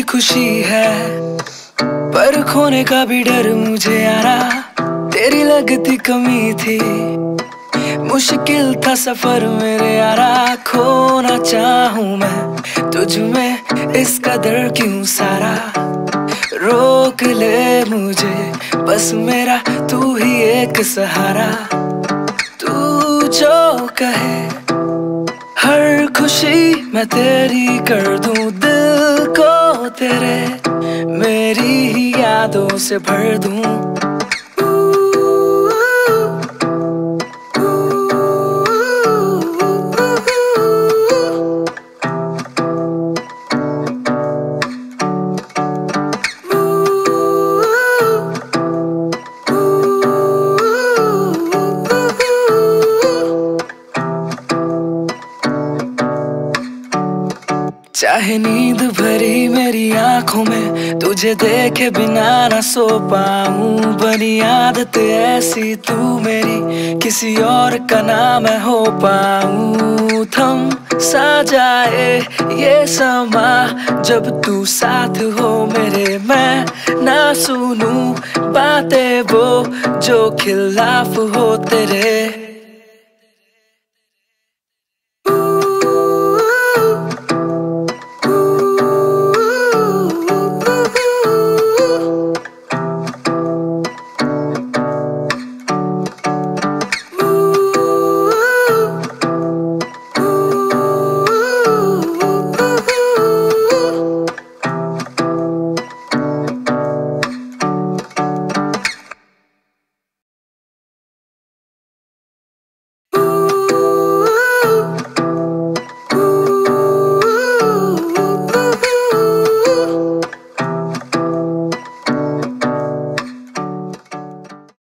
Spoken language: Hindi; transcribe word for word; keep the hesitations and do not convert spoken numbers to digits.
खुशी है, पर खोने का भी डर मुझे यारा। तेरी लगती कमी थी, मुश्किल था सफर मेरे यारा। खोना चाहूं मैं तुझ में इस कदर क्यों सारा। रोक ले मुझे बस मेरा तू ही एक सहारा। तू जो कहे हर खुशी मैं तेरी कर दूं। दिल को तेरे मेरी ही यादों से भर दूं। चाहे नींद भरी मेरी आंखों में तुझे देखे बिना ना सो पाऊं। बनी आदत ऐसी तू मेरी किसी और का ना मैं हो पाऊं। थम सा जाए ये समा जब तू साथ हो मेरे। मैं ना सुनूं बातें वो जो खिलाफ हो तेरे।